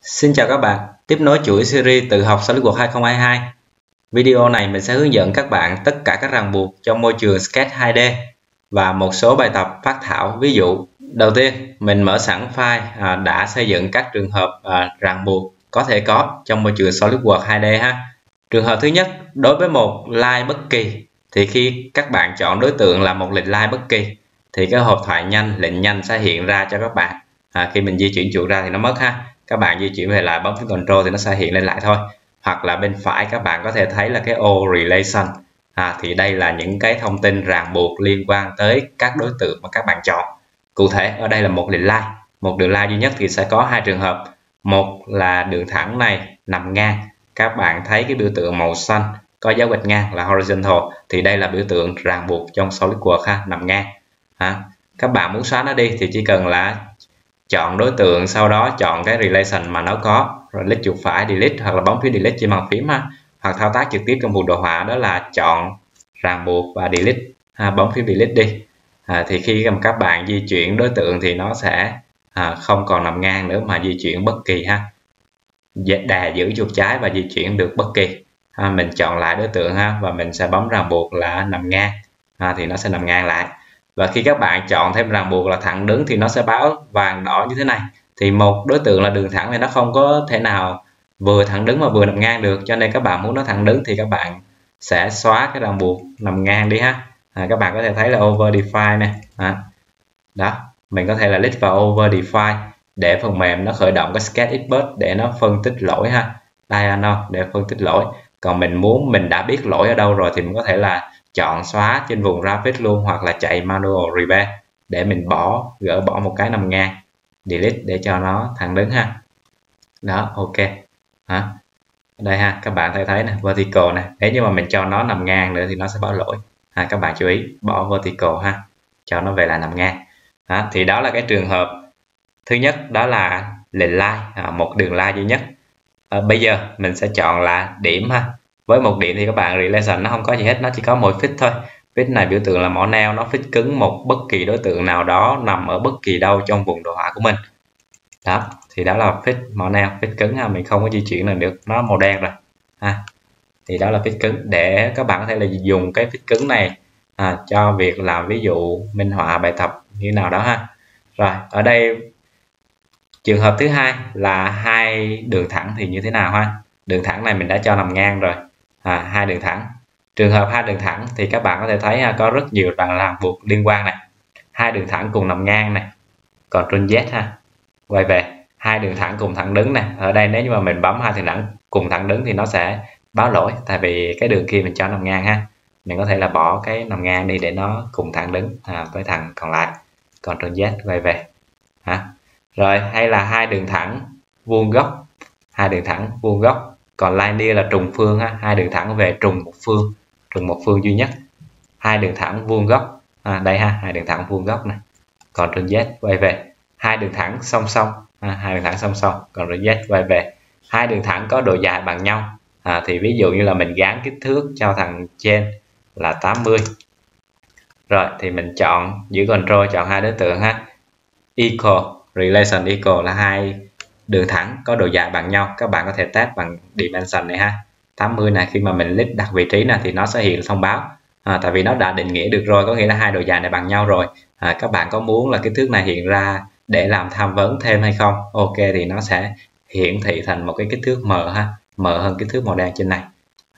Xin chào các bạn, tiếp nối chuỗi series tự học SolidWorks 2022. Video này mình sẽ hướng dẫn các bạn tất cả các ràng buộc trong môi trường Sketch 2D và một số bài tập phác thảo ví dụ. Đầu tiên, mình mở sẵn file đã xây dựng các trường hợp ràng buộc có thể có trong môi trường SolidWorks 2D ha. Trường hợp thứ nhất, đối với một line bất kỳ thì khi các bạn chọn đối tượng là một lệnh line bất kỳ thì cái hộp thoại nhanh, lệnh nhanh sẽ hiện ra cho các bạn. Khi mình di chuyển chuột ra thì nó mất ha. Các bạn di chuyển về lại bấm phím Ctrl thì nó sẽ hiện lên lại thôi. Hoặc là bên phải các bạn có thể thấy là cái ô relation. Thì đây là những cái thông tin ràng buộc liên quan tới các đối tượng mà các bạn chọn. Cụ thể ở đây là một lệnh line, một đường line duy nhất thì sẽ có hai trường hợp. Một là đường thẳng này nằm ngang, các bạn thấy cái biểu tượng màu xanh có dấu gạch ngang là horizontal thì đây là biểu tượng ràng buộc trong SolidWorks ha, nằm ngang. Các bạn muốn xóa nó đi thì chỉ cần là chọn đối tượng, sau đó chọn cái relation mà nó có, rồi click chuột phải delete hoặc là bấm phím delete trên bàn phím ha, hoặc thao tác trực tiếp trong vùng đồ họa đó là chọn ràng buộc và delete, bấm phím delete đi. Thì khi mà các bạn di chuyển đối tượng thì nó sẽ không còn nằm ngang nữa mà di chuyển bất kỳ ha, đè giữ chuột trái và di chuyển được bất kỳ. Mình chọn lại đối tượng ha và mình sẽ bấm ràng buộc là nằm ngang, thì nó sẽ nằm ngang lại. Và khi các bạn chọn thêm ràng buộc là thẳng đứng thì nó sẽ báo vàng đỏ như thế này. Thì một đối tượng là đường thẳng thì nó không có thể nào vừa thẳng đứng mà vừa nằm ngang được, cho nên các bạn muốn nó thẳng đứng thì các bạn sẽ xóa cái ràng buộc nằm ngang đi ha. Các bạn có thể thấy là over define này. Đó, mình có thể là click vào over define để phần mềm nó khởi động cái SketchXpert để nó phân tích lỗi ha, diagonal để phân tích lỗi. Còn mình đã biết lỗi ở đâu rồi thì mình có thể là chọn xóa trên vùng graphic luôn, hoặc là chạy manual repair để mình gỡ bỏ một cái nằm ngang, delete để cho nó thẳng đứng ha. Đó, ok. Đây ha, các bạn thấy nè, vertical nè, nếu như mà mình cho nó nằm ngang nữa thì nó sẽ báo lỗi. Các bạn chú ý bỏ vertical ha, cho nó về là nằm ngang. Thì đó là cái trường hợp thứ nhất, đó là lệnh line, một đường line duy nhất. Bây giờ mình sẽ chọn là điểm ha. Với một điểm thì các bạn relation nó không có gì hết, nó chỉ có mỗi fit thôi. Fit này biểu tượng là mỏ neo, nó fit cứng một bất kỳ đối tượng nào đó nằm ở bất kỳ đâu trong vùng đồ họa của mình. Đó, thì đó là fit mỏ neo, fit cứng ha, mình không có di chuyển được, nó màu đen rồi thì đó là fit cứng. Để các bạn có thể là dùng cái fit cứng này cho việc làm ví dụ minh họa bài tập như nào đó ha. Rồi ở đây trường hợp thứ hai là hai đường thẳng thì như thế nào ha. Đường thẳng này mình đã cho nằm ngang rồi, hai đường thẳng. Trường hợp hai đường thẳng thì các bạn có thể thấy có rất nhiều ràng buộc liên quan này. Hai đường thẳng cùng nằm ngang này, Ctrl Z ha, quay về hai đường thẳng cùng thẳng đứng này. Ở đây nếu như mà mình bấm hai đường thẳng cùng thẳng đứng thì nó sẽ báo lỗi, tại vì cái đường kia mình cho nằm ngang ha. Mình có thể là bỏ cái nằm ngang đi để nó cùng thẳng đứng với thằng còn lại, Ctrl Z quay về Rồi hay là hai đường thẳng vuông góc, hai đường thẳng vuông góc, còn linear là trùng phương ha, hai đường thẳng về trùng một phương duy nhất. Hai đường thẳng vuông góc, đây ha, hai đường thẳng vuông góc này, Ctrl Z quay về. Hai đường thẳng song song, hai đường thẳng song song, Ctrl Z quay về. Hai đường thẳng có độ dài bằng nhau, thì ví dụ như là mình gán kích thước cho thằng trên là 80. Rồi thì mình chọn giữ Ctrl, chọn hai đối tượng ha, equal, relation equal là hai đường thẳng có độ dài bằng nhau. Các bạn có thể test bằng dimension này ha, 80 này. Khi mà mình click đặt vị trí này thì nó sẽ hiện thông báo, tại vì nó đã định nghĩa được rồi, có nghĩa là hai độ dài này bằng nhau rồi. Các bạn có muốn là kích thước này hiện ra để làm tham vấn thêm hay không? Ok, thì nó sẽ hiển thị thành một cái kích thước m ha, m hơn kích thước màu đen trên này.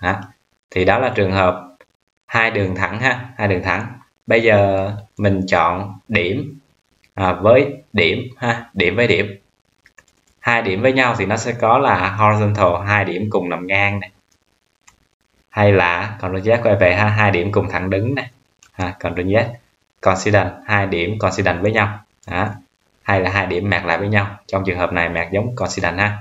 Thì đó là trường hợp hai đường thẳng ha, hai đường thẳng. Bây giờ mình chọn điểm với điểm ha, điểm với điểm. Hai điểm với nhau thì nó sẽ có là horizontal, hai điểm cùng nằm ngang này, hay là Ctrl Z quay về ha, hai điểm cùng thẳng đứng này, Ctrl Z. Coincident, hai điểm coincident với nhau, hay là hai điểm mạc lại với nhau. Trong trường hợp này mạc giống coincident ha.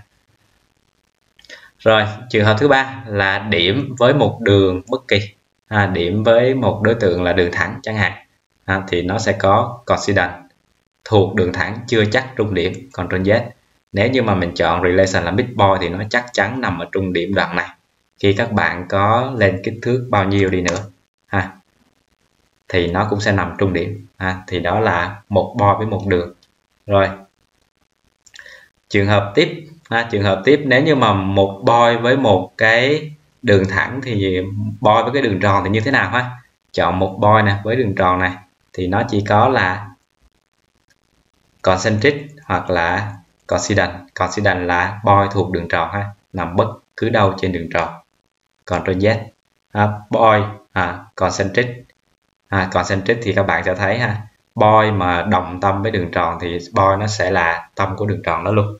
Rồi trường hợp thứ ba là điểm với một đường bất kỳ, điểm với một đối tượng là đường thẳng chẳng hạn, thì nó sẽ có coincident thuộc đường thẳng chưa chắc trung điểm, Ctrl Z. Nếu như mà mình chọn relation là midpoint thì nó chắc chắn nằm ở trung điểm đoạn này. Khi các bạn có lên kích thước bao nhiêu đi nữa thì nó cũng sẽ nằm trung điểm, thì đó là một point với một đường. Rồi trường hợp tiếp Trường hợp tiếp, nếu như mà một point với một cái đường thẳng thì point với cái đường tròn thì như thế nào ha? Chọn một point nè với đường tròn này thì nó chỉ có là concentric hoặc là coincident. Coincident là point thuộc đường tròn ha, nằm bất cứ đâu trên đường tròn. Ctrl Z. Point concentric. Concentric thì các bạn sẽ thấy ha, point mà đồng tâm với đường tròn thì point nó sẽ là tâm của đường tròn đó luôn.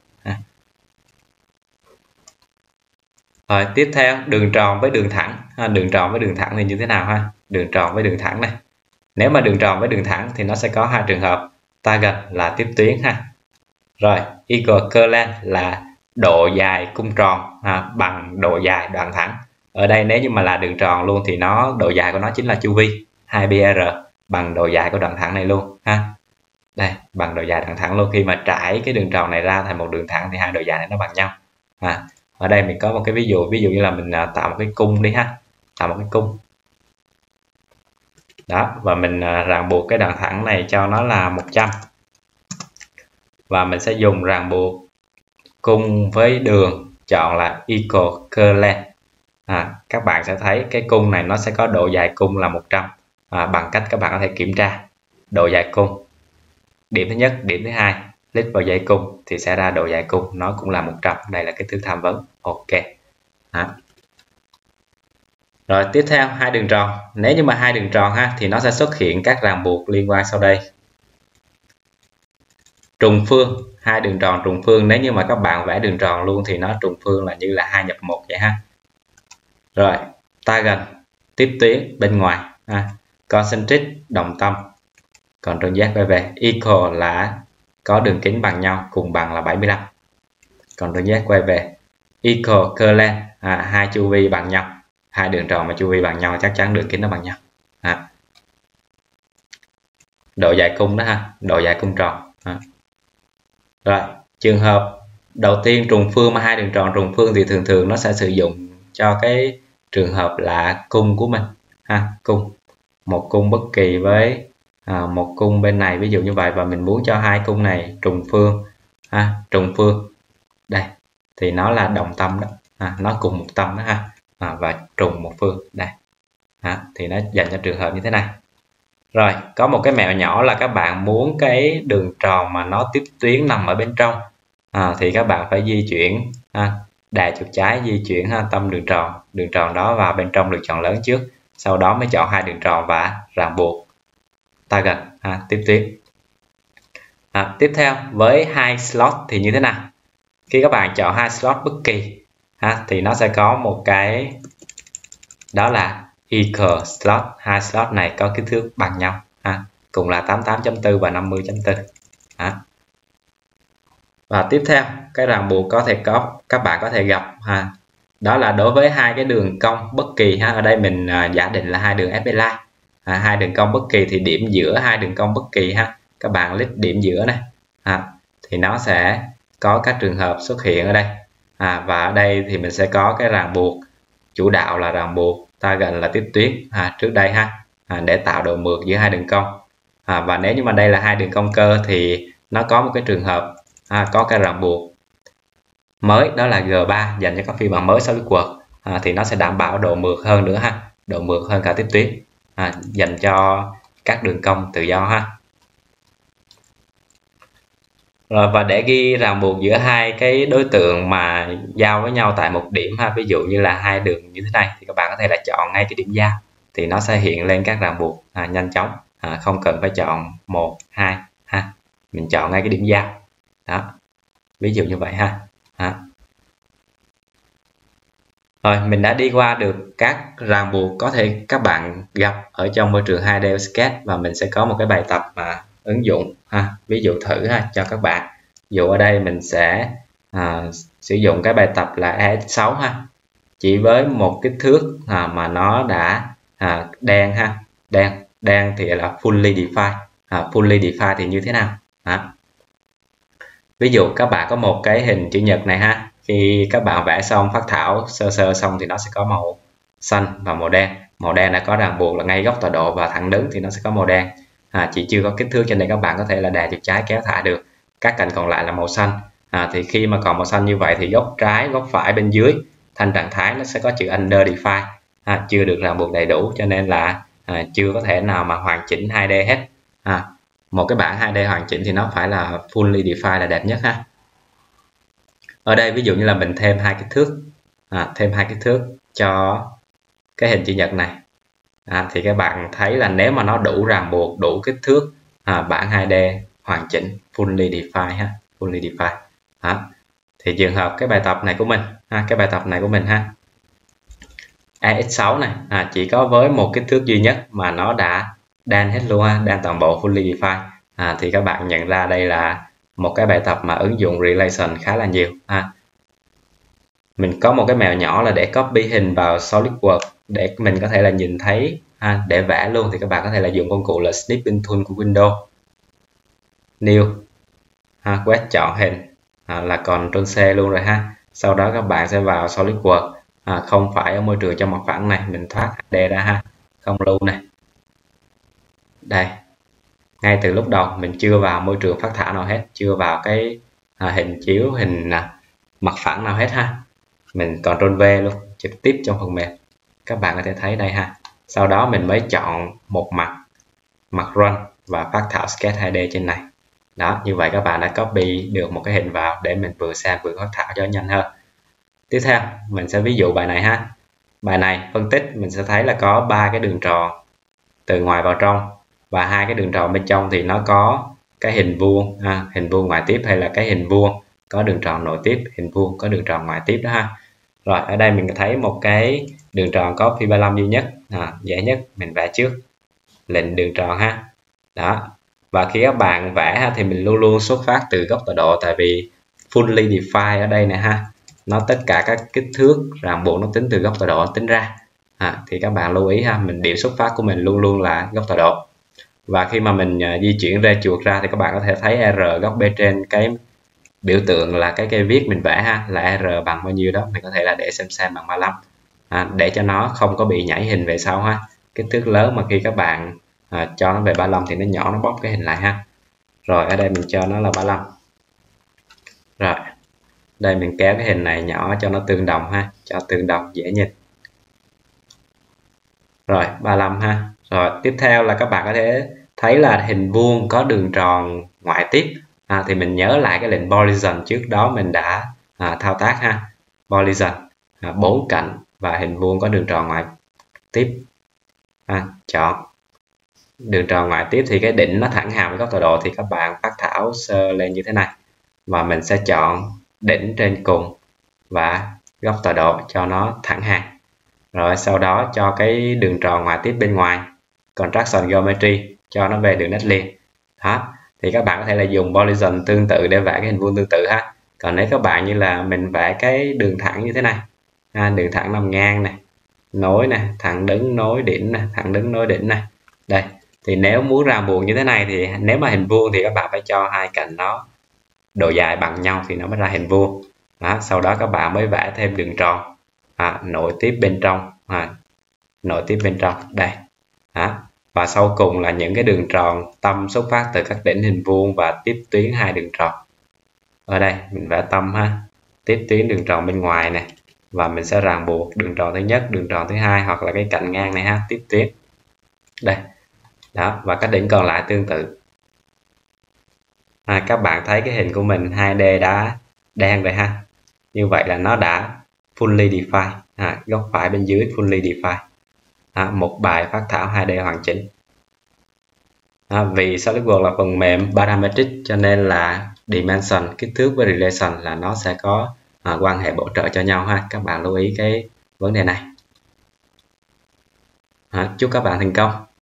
Rồi tiếp theo đường tròn với đường thẳng. Đường tròn với đường thẳng thì như thế nào ha? Đường tròn với đường thẳng này. Nếu mà đường tròn với đường thẳng thì nó sẽ có hai trường hợp. Target là tiếp tuyến ha. Rồi equal curl length là độ dài cung tròn bằng độ dài đoạn thẳng. Ở đây nếu như mà là đường tròn luôn thì độ dài của nó chính là chu vi 2πr bằng độ dài của đoạn thẳng này luôn ha. Đây, bằng độ dài đoạn thẳng luôn. Khi mà trải cái đường tròn này ra thành một đường thẳng thì hai độ dài này nó bằng nhau. Ở đây mình có một cái ví dụ như là mình tạo một cái cung đi ha, tạo một cái cung đó, và mình ràng buộc cái đoạn thẳng này cho nó là 100 và mình sẽ dùng ràng buộc cung với đường, chọn là equal curl length. Các bạn sẽ thấy cái cung này nó sẽ có độ dài cung là 100 bằng cách các bạn có thể kiểm tra độ dài cung, điểm thứ nhất, điểm thứ hai, click vào dây cung thì sẽ ra độ dài cung, nó cũng là 100. Đây là cái thước tham vấn. Ok. Rồi tiếp theo hai đường tròn. Nếu như mà hai đường tròn ha thì nó sẽ xuất hiện các ràng buộc liên quan sau đây. Trùng phương, hai đường tròn trùng phương, nếu như mà các bạn vẽ đường tròn luôn thì nó trùng phương là như là 2:1 vậy ha. Rồi tangent, tiếp tuyến bên ngoài concentric đồng tâm. Còn Ctrl Z quay về, equal là có đường kính bằng nhau, cùng bằng là 75. Ctrl Z quay về, equal curl length, hai chu vi bằng nhau. Hai đường tròn mà chu vi bằng nhau chắc chắn đường kính nó bằng nhau. Độ dài cung đó ha, độ dài cung tròn. Rồi trường hợp đầu tiên trùng phương mà hai đường tròn trùng phương thì thường thường nó sẽ sử dụng cho cái trường hợp là cung của mình cung, một cung bất kỳ với một cung bên này, ví dụ như vậy, và mình muốn cho hai cung này trùng phương trùng phương đây thì nó là đồng tâm đó, nó cùng một tâm đó ha, và trùng một phương đây thì nó dành cho trường hợp như thế này. Rồi có một cái mẹo nhỏ là các bạn muốn cái đường tròn mà nó tiếp tuyến nằm ở bên trong thì các bạn phải di chuyển đè chuột trái, di chuyển tâm đường tròn đó vào bên trong đường tròn lớn trước, sau đó mới chọn hai đường tròn và ràng buộc target tiếp tuyến. Tiếp theo với hai slot thì như thế nào? Khi các bạn chọn hai slot bất kỳ thì nó sẽ có một cái đó là equal slot. Hai slot này có kích thước bằng nhau cùng là 88.4 và 50.4. Và tiếp theo cái ràng buộc các bạn có thể gặp đó là đối với hai cái đường cong bất kỳ ở đây mình giả định là hai đường FLI. Hai đường cong bất kỳ thì điểm giữa hai đường cong bất kỳ các bạn click điểm giữa này thì nó sẽ có các trường hợp xuất hiện ở đây. Và ở đây thì mình sẽ có cái ràng buộc chủ đạo là ràng buộc target là tiếp tuyến trước đây để tạo độ mượt giữa hai đường cong. Và nếu như mà đây là hai đường cong cơ thì nó có một cái trường hợp có cái ràng buộc mới, đó là G3 dành cho các phiên bản mới SolidWorks thì nó sẽ đảm bảo độ mượt hơn nữa độ mượt hơn cả tiếp tuyến dành cho các đường cong tự do Rồi và để ghi ràng buộc giữa hai cái đối tượng mà giao với nhau tại một điểm ví dụ như là hai đường như thế này thì các bạn có thể là chọn ngay cái điểm giao thì nó sẽ hiện lên các ràng buộc nhanh chóng, không cần phải chọn 1, 2 mình chọn ngay cái điểm giao đó, ví dụ như vậy Rồi mình đã đi qua được các ràng buộc có thể các bạn gặp ở trong môi trường 2D Sketch, và mình sẽ có một cái bài tập mà ứng dụng ví dụ thử cho các bạn. Ví dụ ở đây mình sẽ sử dụng cái bài tập là ES6 chỉ với một kích thước mà nó đã đen đen thì là fully defined. Fully defined thì như thế nào? Ví dụ các bạn có một cái hình chữ nhật này khi các bạn vẽ xong, phác thảo sơ xong thì nó sẽ có màu xanh và màu đen. Màu đen đã có ràng buộc là ngay góc tọa độ và thẳng đứng thì nó sẽ có màu đen. Chỉ chưa có kích thước cho nên các bạn có thể là đè chuột trái kéo thả được. Các cạnh còn lại là màu xanh. Thì khi mà còn màu xanh như vậy thì góc trái góc phải bên dưới thanh trạng thái nó sẽ có chữ under define, chưa được ràng buộc đầy đủ, cho nên là chưa có thể nào mà hoàn chỉnh 2D hết. Một cái bảng 2D hoàn chỉnh thì nó phải là fully define là đẹp nhất ha. Ở đây ví dụ như là mình thêm hai kích thước cho cái hình chữ nhật này, thì các bạn thấy là nếu mà nó đủ ràng buộc, đủ kích thước, bảng 2D hoàn chỉnh fully define fully define. Thì trường hợp cái bài tập này của mình EX6 này chỉ có với một kích thước duy nhất mà nó đã đan hết luôn đan toàn bộ fully define, thì các bạn nhận ra đây là một cái bài tập mà ứng dụng relation khá là nhiều. Mình có một cái mèo nhỏ là để copy hình vào SolidWorks để mình có thể là nhìn thấy để vẽ luôn, thì các bạn có thể là dùng công cụ là Snipping Tool của Windows. New quét chọn hình là Ctrl C luôn rồi sau đó các bạn sẽ vào SolidWorks, không phải ở môi trường trong mặt phẳng này, mình thoát HD ra không lưu này. Đây, ngay từ lúc đầu mình chưa vào môi trường phát thảo nào hết, chưa vào cái hình chiếu hình mặt phẳng nào hết mình Ctrl V luôn trực tiếp trong phần mềm, các bạn có thể thấy đây sau đó mình mới chọn một mặt run và phát thảo sketch 2D trên này. Đó, như vậy các bạn đã copy được một cái hình vào để mình vừa xem vừa phát thảo cho nhanh hơn. Tiếp theo mình sẽ ví dụ bài này bài này phân tích mình sẽ thấy là có 3 cái đường tròn từ ngoài vào trong, và 2 cái đường tròn bên trong thì nó có cái hình vuông, hình vuông ngoại tiếp, hay là cái hình vuông có đường tròn nội tiếp, hình vuông có đường tròn ngoại tiếp đó Rồi ở đây mình thấy một cái đường tròn có phi 35 duy nhất, dễ nhất mình vẽ trước lệnh đường tròn đó. Và khi các bạn vẽ thì mình luôn luôn xuất phát từ góc tọa độ, tại vì fully define ở đây nè nó tất cả các kích thước ràng buộc nó tính từ góc tọa độ tính ra, thì các bạn lưu ý mình điểm xuất phát của mình luôn luôn là góc tọa độ. Và khi mà mình di chuyển ra chuột ra thì các bạn có thể thấy R góc bên trên cái biểu tượng là cái cây viết mình vẽ là R bằng bao nhiêu đó, mình có thể là để xem bằng 35 để cho nó không có bị nhảy hình về sau kích thước lớn mà khi các bạn cho nó về 35 thì nó nhỏ, nó bóp cái hình lại Rồi ở đây mình cho nó là 35. Rồi đây mình kéo cái hình này nhỏ cho nó tương đồng cho tương đồng dễ nhìn. Rồi 35 Rồi tiếp theo là các bạn có thể thấy là hình vuông có đường tròn ngoại tiếp, thì mình nhớ lại cái lệnh polygon trước đó mình đã thao tác polygon 4 cạnh và hình vuông có đường tròn ngoại tiếp, chọn đường tròn ngoại tiếp thì cái đỉnh nó thẳng hàng với góc tọa độ, thì các bạn phát thảo sơ lên như thế này và mình sẽ chọn đỉnh trên cùng và góc tọa độ cho nó thẳng hàng. Rồi sau đó cho cái đường tròn ngoại tiếp bên ngoài contraction geometry cho nó về đường nét liền. Thì các bạn có thể là dùng polygon tương tự để vẽ cái hình vuông tương tự Còn nếu các bạn như là mình vẽ cái đường thẳng như thế này, đường thẳng nằm ngang này, nối này, thẳng đứng nối đỉnh này, thẳng đứng nối đỉnh này. Đây, thì nếu muốn ràng buộc như thế này thì nếu mà hình vuông thì các bạn phải cho hai cạnh nó độ dài bằng nhau thì nó mới ra hình vuông. Sau đó các bạn mới vẽ thêm đường tròn nội tiếp bên trong, nội tiếp bên trong đây. Và sau cùng là những cái đường tròn tâm xuất phát từ các đỉnh hình vuông và tiếp tuyến hai đường tròn. Ở đây mình vẽ tâm tiếp tuyến đường tròn bên ngoài này, và mình sẽ ràng buộc đường tròn thứ nhất, đường tròn thứ hai, hoặc là cái cạnh ngang này tiếp tuyến đây. Đó, và các đỉnh còn lại tương tự. Các bạn thấy cái hình của mình 2D đã đen rồi Như vậy là nó đã fully define, góc phải bên dưới fully define. Một bài phát thảo 2D hoàn chỉnh. Vì SolidWorks là phần mềm parametric cho nên là dimension, kích thước với relation là nó sẽ có quan hệ bổ trợ cho nhau Các bạn lưu ý cái vấn đề này. Chúc các bạn thành công.